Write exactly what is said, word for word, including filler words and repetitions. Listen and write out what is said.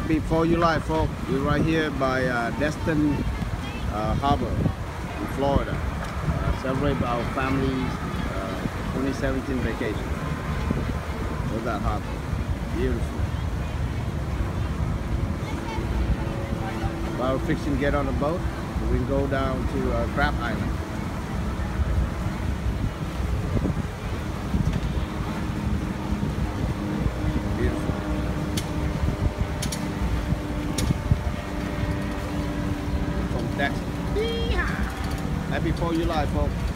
Happy fourth of July, folks. We're right here by uh, Destin uh, Harbor in Florida. Uh, celebrate our family's uh, twenty seventeen vacation. Look at that harbor. Beautiful. While we're fixing to get on the boat, we can go down to uh, Crab Island. Happy fourth of July, folks.